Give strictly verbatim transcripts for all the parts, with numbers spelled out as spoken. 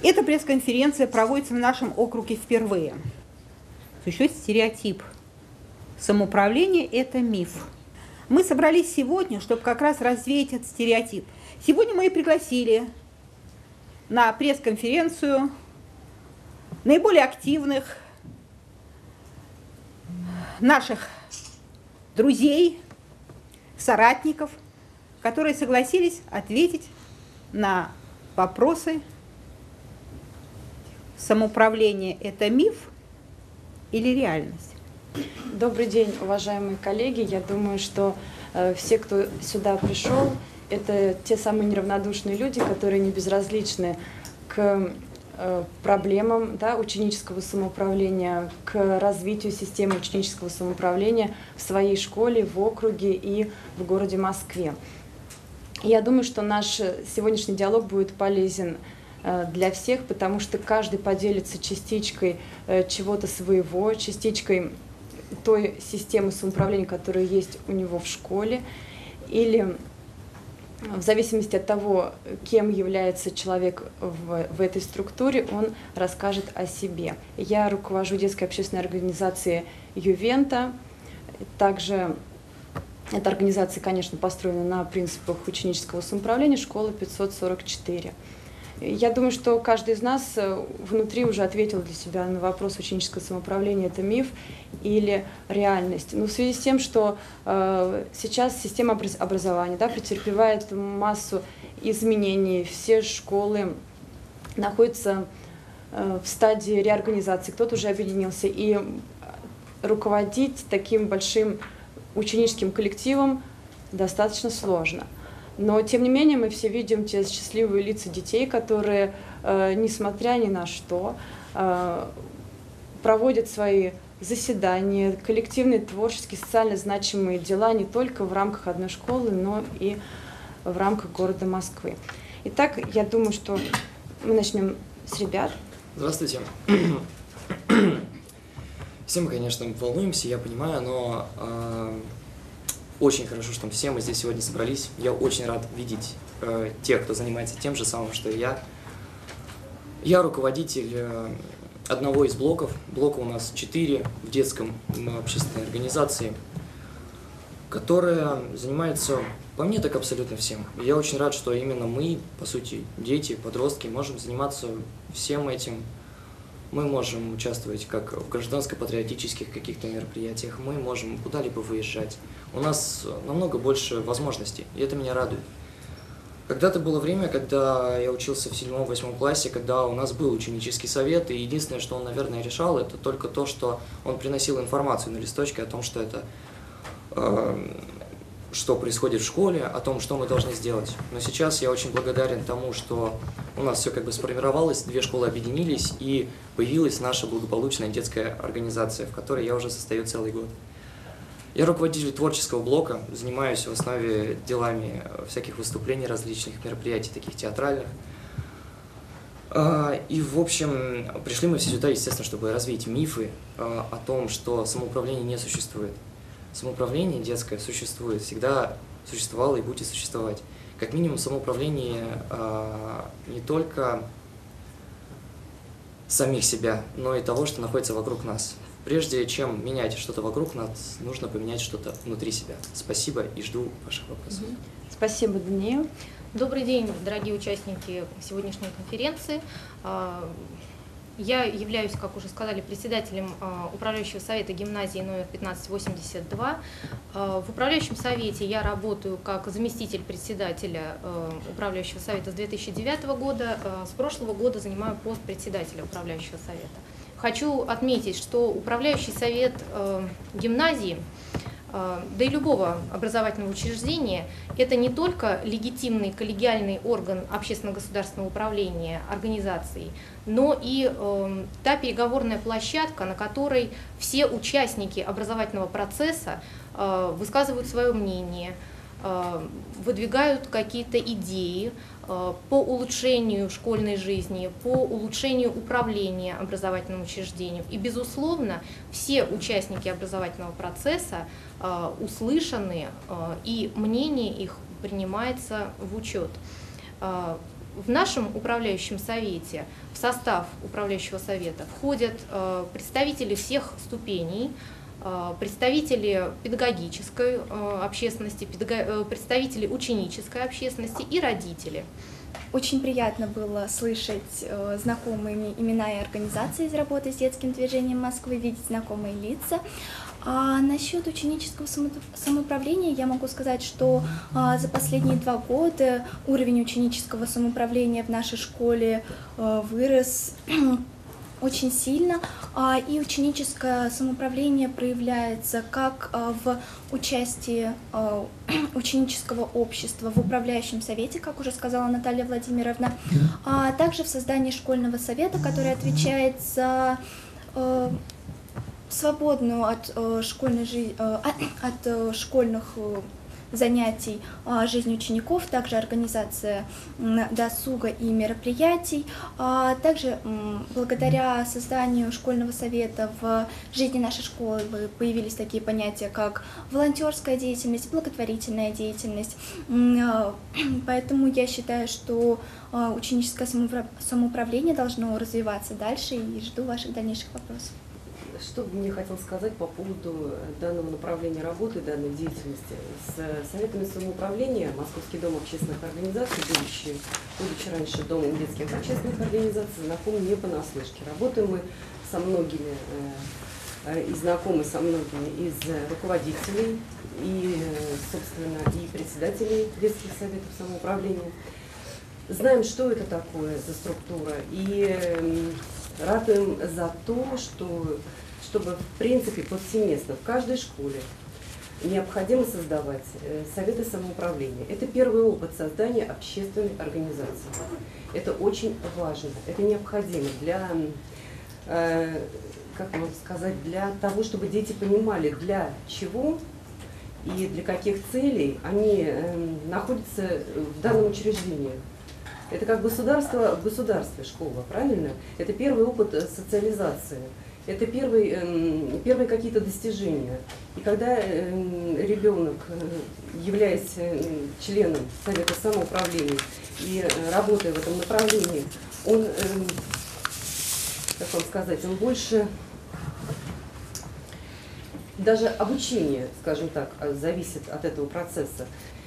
Эта пресс-конференция проводится в нашем округе впервые. Существует стереотип. Самоуправление – это миф. Мы собрались сегодня, чтобы как раз развеять этот стереотип. Сегодня мы и пригласили на пресс-конференцию наиболее активных наших друзей, соратников, которые согласились ответить на вопросы: самоуправление – это миф или реальность? Добрый день, уважаемые коллеги. Я думаю, что э, все, кто сюда пришел, это те самые неравнодушные люди, которые не безразличны к э, проблемам, да, ученического самоуправления, к развитию системы ученического самоуправления в своей школе, в округе и в городе Москве. Я думаю, что наш сегодняшний диалог будет полезен э, для всех, потому что каждый поделится частичкой э, чего-то своего, частичкой той системы самоуправления, которая есть у него в школе, или в зависимости от того, кем является человек в, в этой структуре, он расскажет о себе. Я руковожу детской общественной организацией «Ювента». Также эта организация, конечно, построена на принципах ученического самоуправления, школа пятьсот сорок четыре. Я думаю, что каждый из нас внутри уже ответил для себя на вопрос: ученическое самоуправление – это миф или реальность. Но в связи с тем, что э, сейчас система образования, да, претерпевает массу изменений, все школы находятся э, в стадии реорганизации, кто-то уже объединился, и руководить таким большим ученическим коллективом достаточно сложно. Но, тем не менее, мы все видим те счастливые лица детей, которые, э, несмотря ни на что, э, проводят свои заседания, коллективные, творческие, социально значимые дела не только в рамках одной школы, но и в рамках города Москвы. Итак, я думаю, что мы начнем с ребят. Здравствуйте. Все мы, конечно, волнуемся, я понимаю, но э, очень хорошо, что все мы здесь сегодня собрались. Я очень рад видеть э, тех, кто занимается тем же самым, что и я. Я руководитель э, одного из блоков. Блока у нас четыре в детском общественной организации, которая занимается, по мне, так абсолютно всем. И я очень рад, что именно мы, по сути, дети, подростки, можем заниматься всем этим. Мы можем участвовать как в гражданско-патриотических каких-то мероприятиях, мы можем куда-либо выезжать. У нас намного больше возможностей, и это меня радует. Когда-то было время, когда я учился в седьмом-восьмом классе, когда у нас был ученический совет, и единственное, что он, наверное, решал, это только то, что он приносил информацию на листочке о том, что это, э, что происходит в школе, о том, что мы должны сделать. Но сейчас я очень благодарен тому, что у нас все как бы сформировалось, две школы объединились, и появилась наша благополучная детская организация, в которой я уже состою целый год. Я руководитель творческого блока, занимаюсь в основе делами всяких выступлений, различных мероприятий, таких театральных. И, в общем, пришли мы все сюда, естественно, чтобы развеять мифы о том, что самоуправление не существует. Самоуправление детское существует, всегда существовало и будет существовать. Как минимум, самоуправление э, не только самих себя, но и того, что находится вокруг нас. Прежде чем менять что-то вокруг нас, нужно поменять что-то внутри себя. Спасибо и жду ваших вопросов. Спасибо, Даниил. Добрый день, дорогие участники сегодняшней конференции. Я являюсь, как уже сказали, председателем управляющего совета гимназии номер пятнадцать восемьдесят два. В управляющем совете я работаю как заместитель председателя управляющего совета с две тысячи девятого года. С прошлого года занимаю пост председателя управляющего совета. Хочу отметить, что управляющий совет гимназии, да и любого образовательного учреждения, это не только легитимный коллегиальный орган общественно-государственного управления организацией, но и э, та переговорная площадка, на которой все участники образовательного процесса э, высказывают свое мнение, э, выдвигают какие-то идеи э, по улучшению школьной жизни, по улучшению управления образовательным учреждением. И, безусловно, все участники образовательного процесса э, услышаны, э, и мнение их принимается в учет. В нашем управляющем совете, в состав управляющего совета входят представители всех ступеней, представители педагогической общественности, представители ученической общественности и родители. Очень приятно было слышать знакомые имена и организации из работы с детским движением Москвы, видеть знакомые лица. А насчет ученического самоуправления я могу сказать, что а, за последние два года уровень ученического самоуправления в нашей школе а, вырос очень сильно, а, и ученическое самоуправление проявляется как а, в участии а, ученического общества в управляющем совете, как уже сказала Наталья Владимировна, а также в создании школьного совета, который отвечает за а, свободную от э, школьной жизни, э, от, от э, школьных э, занятий э, жизни учеников, также организация э, досуга и мероприятий. А также э, благодаря созданию школьного совета в жизни нашей школы появились такие понятия, как волонтерская деятельность, благотворительная деятельность. Э, поэтому я считаю, что э, ученическое самоуправление должно развиваться дальше, и жду ваших дальнейших вопросов. Что бы мне хотелось сказать по поводу данного направления работы, данной деятельности. С советами самоуправления Московский дом общественных организаций, будучи, будучи раньше домом детских общественных организаций, знакомы не понаслышке. Работаем мы со многими и знакомы со многими из руководителей и, собственно, и председателей детских советов самоуправления. Знаем, что это такое за структура, и ратуем за то, что чтобы, в принципе, повсеместно в каждой школе необходимо создавать советы самоуправления. Это первый опыт создания общественной организации. Это очень важно, это необходимо для, э, как можно сказать, для того, чтобы дети понимали, для чего и для каких целей они э, находятся в данном учреждении. Это как государство в государстве, школа, правильно? Это первый опыт социализации. Это первые, первые какие-то достижения. И когда ребенок, являясь членом Совета самоуправления и работая в этом направлении, он, как вам сказать, он больше, даже обучение, скажем так, зависит от этого процесса.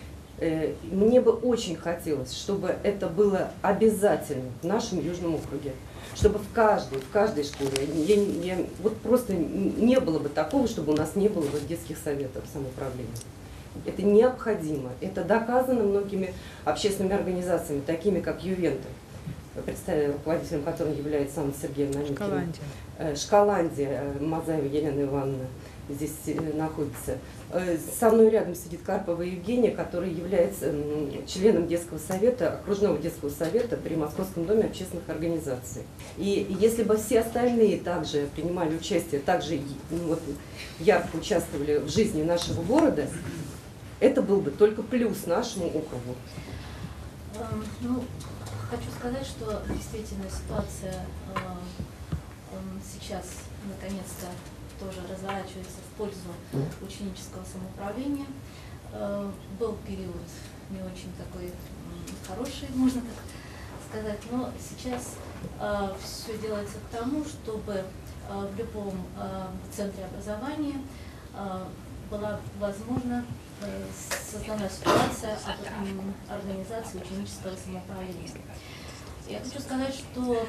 Мне бы очень хотелось, чтобы это было обязательно в нашем Южном округе. Чтобы в каждой, в каждой школе, я, я, вот просто не было бы такого, чтобы у нас не было бы детских советов самоуправления. Это необходимо. Это доказано многими общественными организациями, такими как Ювенты, руководителем которым является Анна Сергеевна Аникина. Школандия. Школандия, Мазаева Елена Ивановна здесь находится. Со мной рядом сидит Карпова Евгения, которая является членом детского совета, окружного детского совета при Московском доме общественных организаций. И если бы все остальные также принимали участие, также ну, вот, ярко участвовали в жизни нашего города, это был бы только плюс нашему округу. Ну, хочу сказать, что действительно ситуация сейчас наконец-то тоже разворачивается в пользу ученического самоуправления. Был период не очень такой хороший, можно так сказать, но сейчас все делается к тому, чтобы в любом центре образования была возможна создана ситуация организации ученического самоуправления. Я хочу сказать, что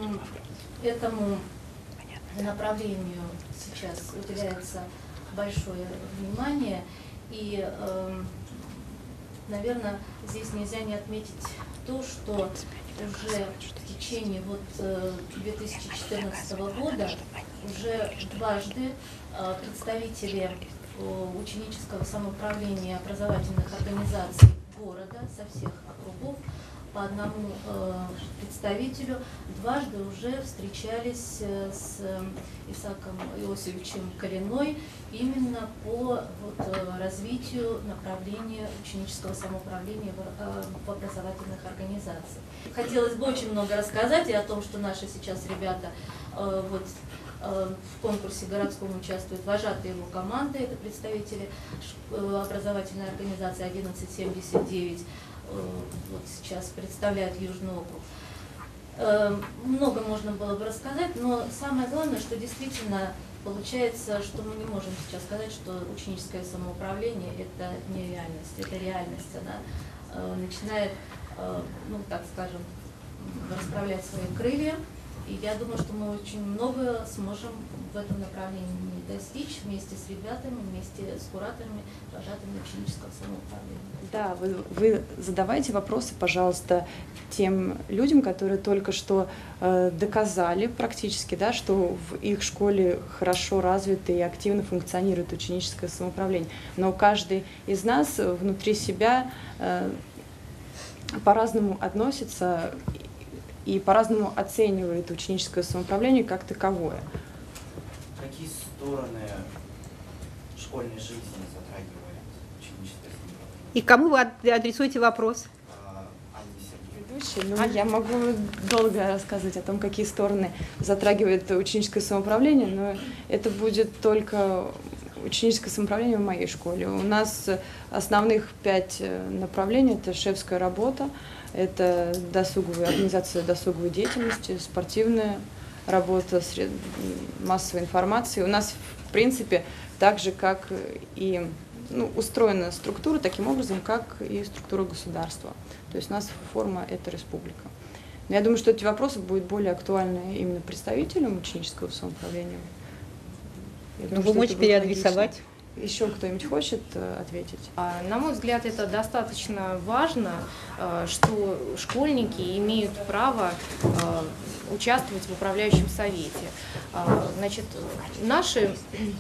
этому направлению сейчас уделяется большое внимание, и, э, наверное, здесь нельзя не отметить то, что уже в течение вот, две тысячи четырнадцатого года уже дважды э, представители ученического самоуправления образовательных организаций города со всех округов по одному э, представителю дважды уже встречались с Исааком Иосифовичем Калиной именно по вот, развитию направления ученического самоуправления в, э, в образовательных организациях. Хотелось бы очень много рассказать и о том, что наши сейчас ребята э, вот, э, в конкурсе городском участвуют вожатые его команды, это представители образовательной организации одиннадцать семьдесят девять. вот сейчас представляют Южный округ. Много можно было бы рассказать, но самое главное, что действительно получается, что мы не можем сейчас сказать, что ученическое самоуправление – это не реальность, это реальность. Она начинает, ну так скажем, расправлять свои крылья. И я думаю, что мы очень много сможем в этом направлении достичь вместе с ребятами, вместе с кураторами, вожатыми ученического самоуправления. Да, вы, вы задавайте вопросы, пожалуйста, тем людям, которые только что э, доказали практически, да, что в их школе хорошо развито и активно функционирует ученическое самоуправление. Но каждый из нас внутри себя э, по-разному относится и по-разному оценивает ученическое самоуправление как таковое. Какие стороны школьной жизни затрагивает ученическое самоуправление? И кому вы адресуете вопрос? Ведущий, ну, я могу долго рассказывать о том, какие стороны затрагивает ученическое самоуправление, но это будет только ученическое самоуправление в моей школе. У нас основных пять направлений – это шефская работа, это досуговая, организация досуговой деятельности, спортивная работа, сред... массовой информации. У нас, в принципе, так же, как и ну, устроена структура, таким образом, как и структура государства. То есть у нас форма – это республика. Но я думаю, что эти вопросы будут более актуальны именно представителям ученического самоуправления. Ну, вы можете переадресовать. Еще кто-нибудь хочет ответить? На мой взгляд, это достаточно важно, что школьники имеют право участвовать в управляющем совете. Значит, наши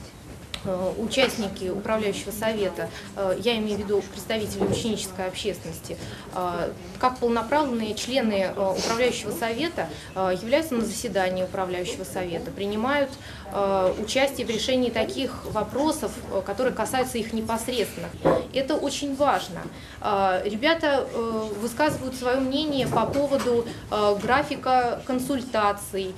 участники управляющего совета, я имею в виду представители ученической общественности, как полноправные члены управляющего совета являются на заседании управляющего совета, принимают участие в решении таких вопросов, которые касаются их непосредственно. Это очень важно. Ребята высказывают свое мнение по поводу графика консультаций,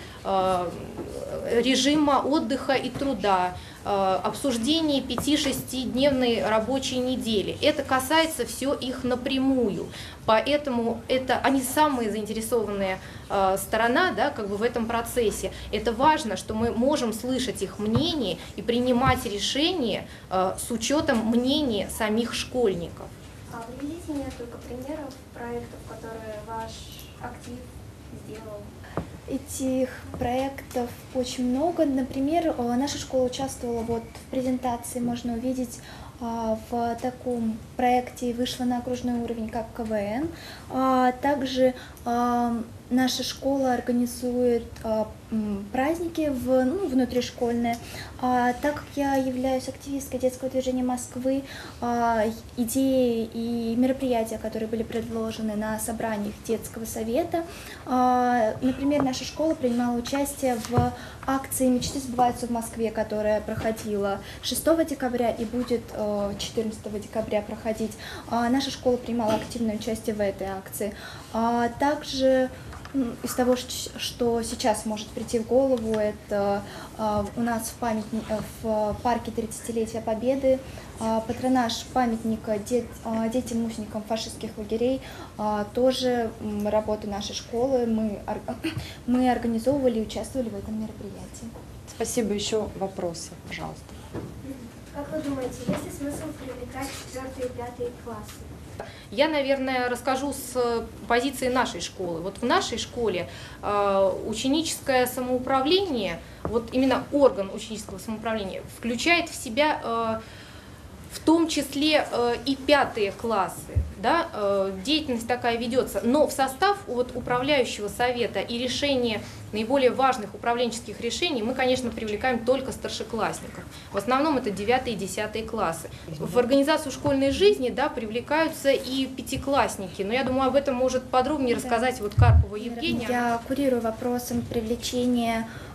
режима отдыха и труда, обсуждение пяти-шестидневной рабочей недели. Это касается все их напрямую. Поэтому это они самые заинтересованные э, сторона, да, как бы в этом процессе. Это важно, что мы можем слышать их мнение и принимать решения э, с учетом мнения самих школьников. А приведите несколько примеров проектов, которые ваш актив сделал. Этих проектов очень много. Например, наша школа участвовала вот в презентации, можно увидеть, в таком проекте, вышла на окружной уровень, как ка вэ эн. Также наша школа организует праздники в, ну, внутришкольные. Так как я являюсь активисткой детского движения Москвы, идеи и мероприятия, которые были предложены на собраниях детского совета, например, наша школа принимала участие в акции «Мечты сбываются в Москве», которая проходила шестого декабря и будет четырнадцатого декабря проходить. Наша школа принимала активное участие в этой акции. Также из того, что сейчас может прийти в голову, это у нас в, памятник, в парке тридцатилетия Победы патронаж памятника дет, детям-узникам фашистских лагерей, тоже работа нашей школы, мы, мы организовывали и участвовали в этом мероприятии. Спасибо. Еще вопросы, пожалуйста. Как вы думаете, есть ли смысл привлекать четвертые и пятые классы? Я, наверное, расскажу с позиции нашей школы. Вот в нашей школе э, ученическое самоуправление, вот именно орган ученического самоуправления, включает в себя э, в том числе э, и пятые классы. Да, э, деятельность такая ведется, но в состав вот, управляющего совета и решения наиболее важных управленческих решений мы, конечно, привлекаем только старшеклассников. В основном это девятые и десятые классы. В организацию школьной жизни, да, привлекаются и пятиклассники, но я думаю, об этом может подробнее рассказать вот Карпова Евгения. Я курирую вопросом привлечения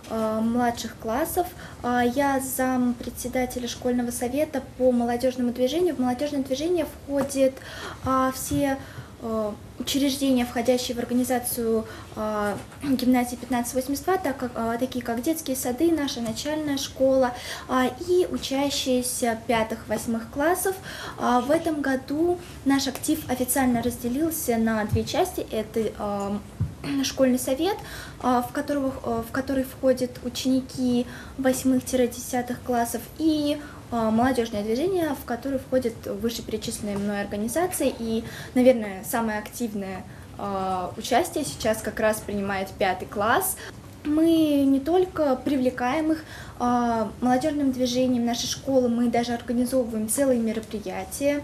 младших классов. Я зам председателя школьного совета по молодежному движению. В молодежное движение входят все учреждения, входящие в организацию гимназии пятнадцать восемьдесят два, так как, такие как детские сады, наша начальная школа и учащиеся пятых-восьмых классов. В этом году наш актив официально разделился на две части. Это школьный совет, в, которого, в который входят ученики восьмых-десятых классов, и молодежное движение, в которое входят вышеперечисленные мной организации. И, наверное, самое активное участие сейчас как раз принимает пятый класс. Мы не только привлекаем их молодежным движением нашей школы, мы даже организовываем целые мероприятия.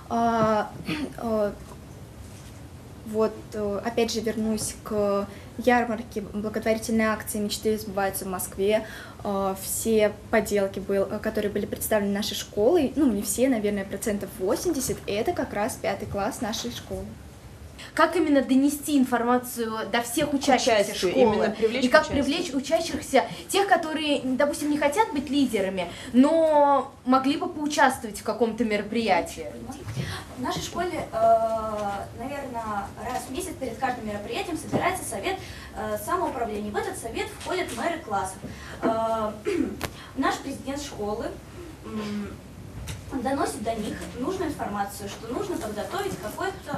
Вот, опять же, вернусь к ярмарке, благотворительной акции «Мечты сбываются в Москве». Все поделки, которые были представлены нашей школой, ну, не все, наверное, процентов восемьдесят, это как раз пятый класс нашей школы. Как именно донести информацию до всех учащихся Участию, школы? И как участию. привлечь учащихся, тех, которые, допустим, не хотят быть лидерами, но могли бы поучаствовать в каком-то мероприятии? В нашей школе, наверное, раз в месяц перед каждым мероприятием собирается совет самоуправления. В этот совет входят мэры классов. Наш президент школы доносит до них нужную информацию, что нужно подготовить какое-то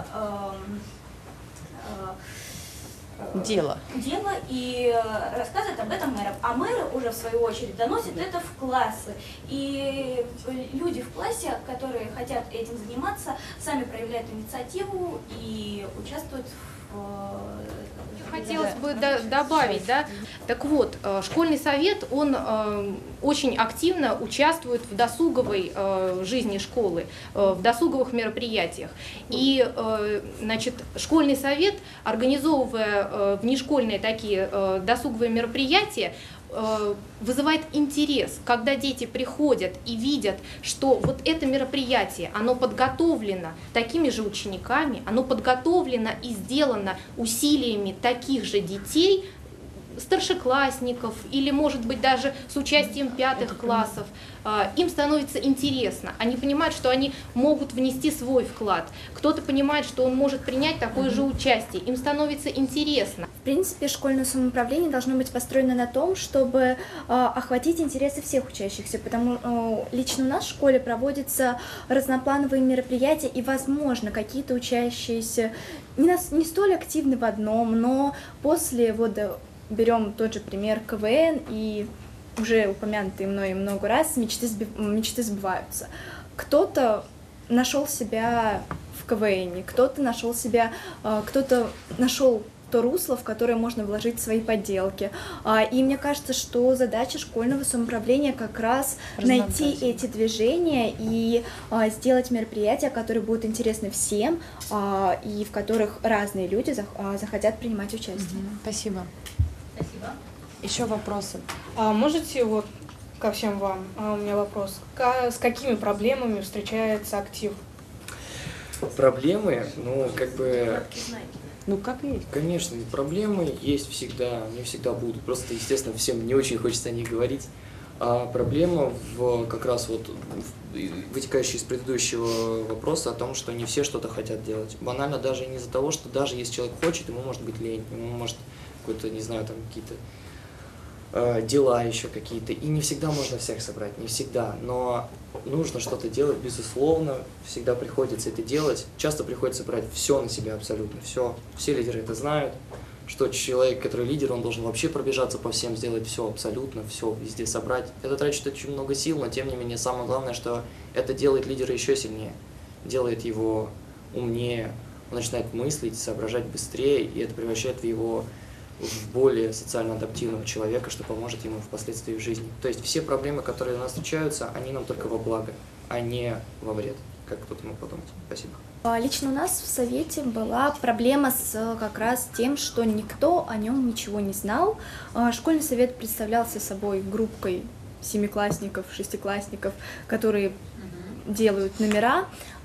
Дело. дело и рассказывает об этом мэрам. А мэры уже в свою очередь доносят это в классы. И люди в классе, которые хотят этим заниматься, сами проявляют инициативу и участвуют в... Хотелось бы до- добавить, да. Так вот, э, школьный совет, он э, очень активно участвует в досуговой э, жизни школы, э, в досуговых мероприятиях. И, э, значит, школьный совет, организовывая э, внешкольные такие э, досуговые мероприятия, вызывает интерес, когда дети приходят и видят, что вот это мероприятие, оно подготовлено такими же учениками, оно подготовлено и сделано усилиями таких же детей, старшеклассников или, может быть, даже с участием пятых классов. Им становится интересно. Они понимают, что они могут внести свой вклад. Кто-то понимает, что он может принять такое же участие. Им становится интересно. В принципе, школьное самоуправление должно быть построено на том, чтобы э, охватить интересы всех учащихся, потому что э, лично у нас в школе проводятся разноплановые мероприятия, и, возможно, какие-то учащиеся не, нас, не столь активны в одном, но после, вот, берем тот же пример ка вэ эн и уже упомянутые мной много раз, мечты, мечты сбываются. Кто-то нашел себя в ка вэ эне, кто-то нашел себя, кто-то нашел то русло, в которое можно вложить свои подделки. И мне кажется, что задача школьного самоуправления как раз найти эти движения и сделать мероприятия, которые будут интересны всем и в которых разные люди захотят принимать участие. Спасибо. Спасибо. Еще вопросы? А можете вот ко всем вам, а у меня вопрос, К, с какими проблемами встречается актив? Проблемы, ну, как бы... Ну, как и есть. Конечно, проблемы есть всегда, они всегда будут. Просто, естественно, всем не очень хочется о них говорить. А проблема в, как раз вот в, вытекающая из предыдущего вопроса о том, что не все что-то хотят делать. Банально даже не из-за того, что даже если человек хочет, ему может быть лень, ему может какой-то, не знаю, там какие-то э, дела еще какие-то. И не всегда можно всех собрать, не всегда. Но нужно что-то делать, безусловно, всегда приходится это делать. Часто приходится брать все на себя, абсолютно все. Все лидеры это знают, что человек, который лидер, он должен вообще пробежаться по всем, сделать все, абсолютно все, везде собрать. Это тратит очень много сил, но тем не менее самое главное, что это делает лидера еще сильнее, делает его умнее, он начинает мыслить, соображать быстрее, и это превращает в его в более социально адаптивного человека, что поможет ему впоследствии в жизни. То есть все проблемы, которые у нас встречаются, они нам только во благо, а не во вред, как кто-то мог подумать. Спасибо. Лично у нас в совете была проблема с как раз тем, что никто о нем ничего не знал. Школьный совет представлялся собой группкой семиклассников, шестиклассников, которые uh-huh. делают номера,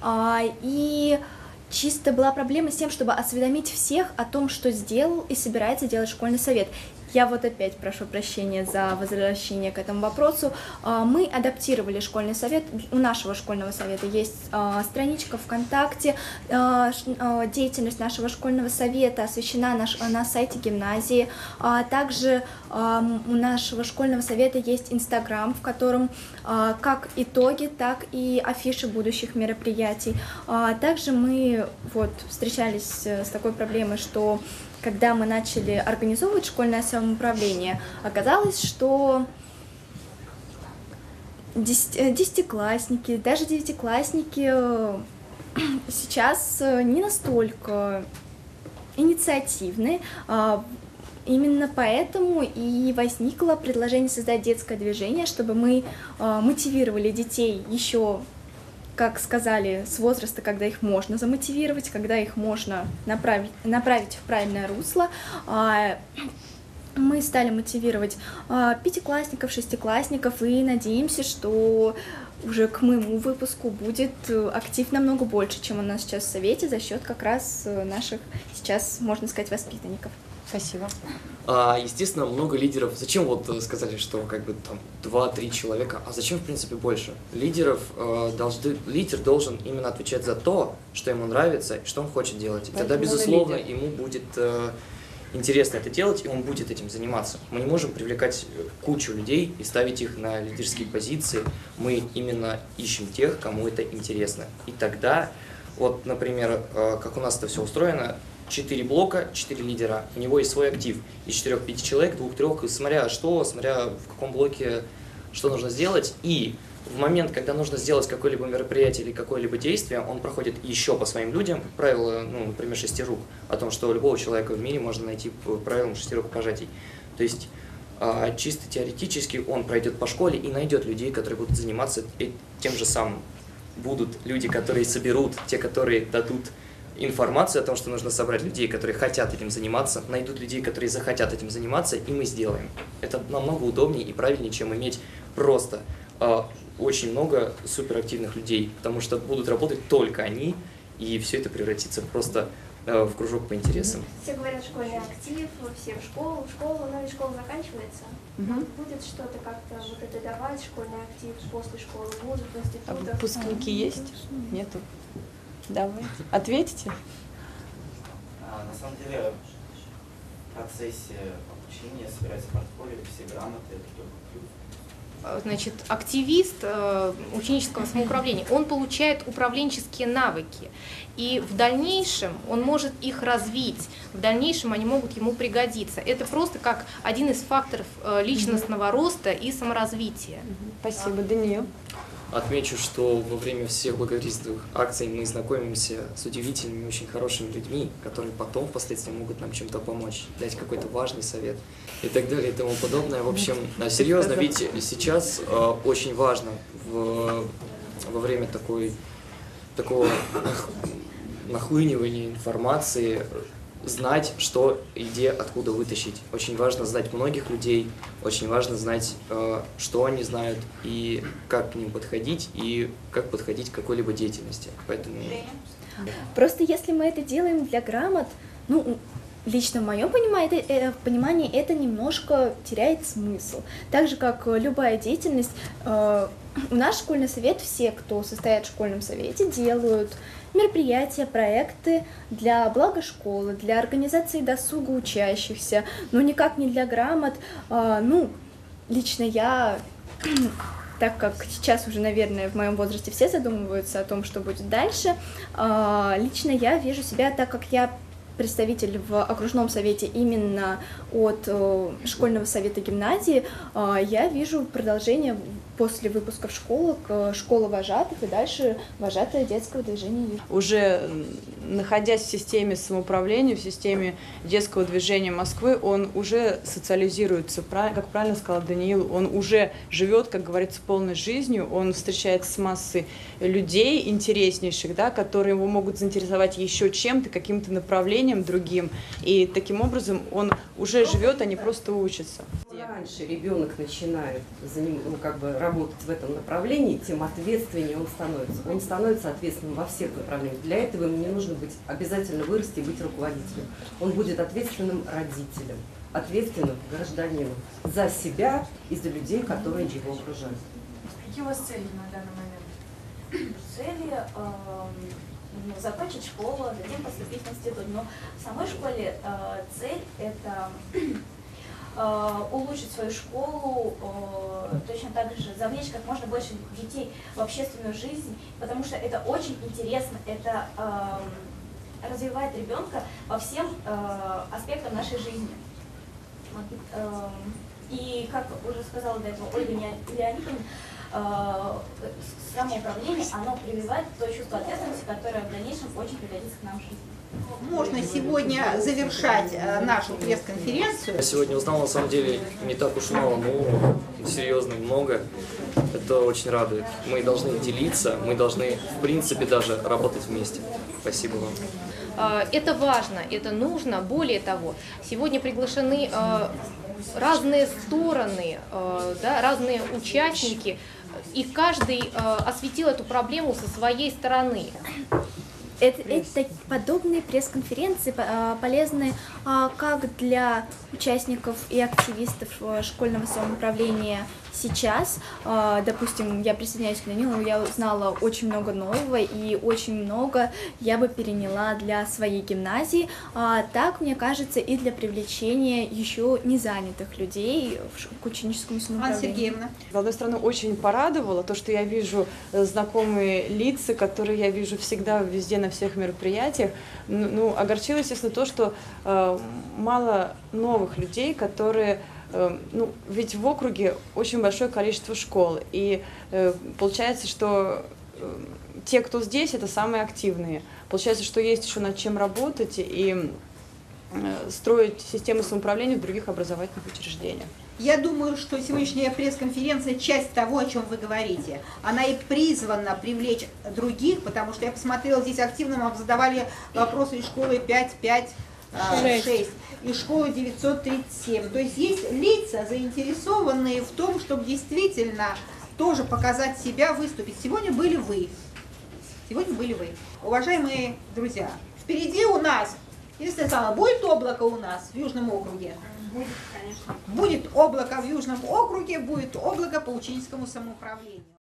и чисто была проблема с тем, чтобы осведомить всех о том, что сделал и собирается делать школьный совет. Я вот опять прошу прощения за возвращение к этому вопросу. Мы адаптировали школьный совет. У нашего школьного совета есть страничка ВКонтакте. Деятельность нашего школьного совета освещена на сайте гимназии. Также у нашего школьного совета есть Инстаграм, в котором как итоги, так и афиши будущих мероприятий. Также мы вот встречались с такой проблемой, что когда мы начали организовывать школьное самоуправление, оказалось, что десятиклассники, даже девятиклассники сейчас не настолько инициативны. Именно поэтому и возникло предложение создать детское движение, чтобы мы мотивировали детей еще, как сказали, с возраста, когда их можно замотивировать, когда их можно направить, направить в правильное русло. Мы стали мотивировать пятиклассников, шестиклассников и надеемся, что уже к моему выпуску будет актив намного больше, чем у нас сейчас в Совете, за счет как раз наших сейчас, можно сказать, воспитанников. Спасибо. А, естественно, много лидеров. Зачем вот сказали, что как бы там два-три человека, а зачем в принципе больше? Лидеров э, должны, лидер должен именно отвечать за то, что ему нравится и что он хочет делать. И тогда, безусловно, ему будет э, интересно это делать, и он будет этим заниматься. Мы не можем привлекать кучу людей и ставить их на лидерские позиции. Мы именно ищем тех, кому это интересно. И тогда, вот, например, э, как у нас это все устроено, четыре блока, четыре лидера, у него есть свой актив из четырёх-пяти человек, двух-трех, смотря что, смотря в каком блоке что нужно сделать. И в момент, когда нужно сделать какое-либо мероприятие или какое-либо действие, он проходит еще по своим людям. Правило, ну, например, шести рук, о том, что любого человека в мире можно найти по правилам шести рукопожатий. То есть чисто теоретически он пройдет по школе и найдет людей, которые будут заниматься тем же самым. Будут люди, которые соберут, те, которые дадут информацию о том, что нужно собрать людей, которые хотят этим заниматься, найдут людей, которые захотят этим заниматься, и мы сделаем. Это намного удобнее и правильнее, чем иметь просто э, очень много суперактивных людей, потому что будут работать только они, и все это превратится просто э, в кружок по интересам. Все говорят школьный актив, все в школу, в школу, но и школа заканчивается. Угу. Будет что-то как-то вот это давать, школьный актив после школы, вузов, институтов? А выпускники есть? Нету. Давайте. Ответите? А, на самом деле, в процессе обучения собирать портфолио, все грамоты, это только плюс. Значит, активист э, ученического самоуправления, он получает управленческие навыки, и в дальнейшем он может их развить, в дальнейшем они могут ему пригодиться. Это просто как один из факторов э, личностного роста и саморазвития. Спасибо, Даниил. Отмечу, что во время всех благотворительных акций мы знакомимся с удивительными, очень хорошими людьми, которые потом впоследствии могут нам чем-то помочь, дать какой-то важный совет и так далее и тому подобное. В общем, серьезно, ведь сейчас э, очень важно в, во время такой, такого нахлынивания информации знать, что и где, откуда вытащить. Очень важно знать многих людей, очень важно знать, что они знают, и как к ним подходить, и как подходить к какой-либо деятельности. Поэтому... Просто если мы это делаем для грамот, ну, лично в моем понимании это немножко теряет смысл. Так же, как любая деятельность, у нас школьный совет, все, кто состоят в школьном совете, делают мероприятия, проекты для блага школы, для организации досуга учащихся, но никак не для грамот. Ну, лично я, так как сейчас уже, наверное, в моем возрасте все задумываются о том, что будет дальше, лично я вижу себя, так как я представитель в окружном совете именно от школьного совета гимназии, я вижу продолжение после выпуска в школу к школе вожатых и дальше вожатая детского движения. Уже находясь в системе самоуправления, в системе детского движения Москвы, он уже социализируется, как правильно сказал Даниил, он уже живет, как говорится, полной жизнью, он встречается с массой людей интереснейших, да, которые его могут заинтересовать еще чем-то, каким-то направлением другим, и таким образом он уже живет, а не просто учится. Чем раньше ребенок начинает ну, как бы работать в этом направлении, тем ответственнее он становится. Он становится ответственным во всех направлениях. Для этого ему не нужно быть обязательно вырасти и быть руководителем. Он будет ответственным родителем. ответственным гражданином за себя и за людей, которые его окружают. Какие у вас цели на данный момент? Цели э, ну, закончить школу, затем поступить в институт. Но в самой школе э, цель это э, улучшить свою школу, э, точно так же завлечь как можно больше детей в общественную жизнь, потому что это очень интересно, это э, развивает ребенка по всем э, аспектам нашей жизни. Вот, э, и как уже сказала до этого Ольга Леонидовна, самоуправление, оно прививает то чувство ответственности, которое в дальнейшем очень пригодится к нам в жизни. Можно сегодня завершать нашу пресс-конференцию. Я сегодня узнал, на самом деле, не так уж мало, но серьезно много. Это очень радует. Мы должны делиться, мы должны, в принципе, даже работать вместе. Спасибо вам. Это важно, это нужно. Более того, сегодня приглашены разные стороны, да, разные участники, и каждый осветил эту проблему со своей стороны. Это, это подобные пресс-конференции полезны как для участников и активистов школьного самоуправления сейчас. Допустим, я присоединяюсь к Данилу, я узнала очень много нового и очень много я бы переняла для своей гимназии. Так, мне кажется, и для привлечения еще незанятых людей к ученическому самоуправлению. Анна Сергеевна. С одной стороны, очень порадовало то, что я вижу знакомые лица, которые я вижу всегда везде на всех мероприятиях. Ну, огорчило, естественно, то, что э, мало новых людей, которые, э, ну, ведь в округе очень большое количество школ, и э, получается, что э, те, кто здесь, это самые активные. Получается, что есть еще над чем работать и э, строить систему самоуправления в других образовательных учреждениях. Я думаю, что сегодняшняя пресс-конференция – часть того, о чем вы говорите. Она и призвана привлечь других, потому что я посмотрела, здесь активно нам задавали вопросы из школы пять пять шесть, из школы девятьсот тридцать семь. То есть есть лица, заинтересованные в том, чтобы действительно тоже показать себя, выступить. Сегодня были вы. Сегодня были вы. Уважаемые друзья, впереди у нас, если самое, будет облако у нас в Южном округе? Будет, конечно. Будет облако в Южном округе, будет облако по ученическому самоуправлению.